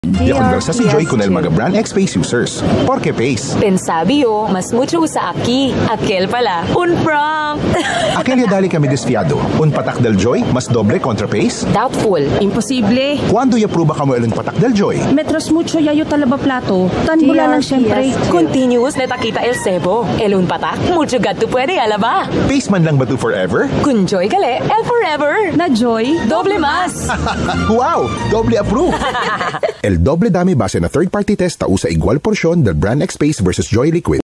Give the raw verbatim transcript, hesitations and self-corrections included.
Ya conversa si Joy con el mga brand X Pace users. Porque Pace. Pensabio, mas mucho usa aquí. Aquel pala, un prank. Aquel ya dali kami desfiado. Un patak del Joy, mas doble contra Pace. Doubtful. Imposible. Cuando ya prueba kamo el un patak del Joy? Metros mucho yayo talaba plato. Tanbula lang siyempre. Continuous na takita el sebo. El un patak, mucho gato puede alaba. Pace man lang ba to forever? Kun Joy kale, el forever. Na Joy? Doble mas. Wow! Doble approve! El doble dami base na third-party test tausa igual porsyon del brand X Pace versus Joy Liquid.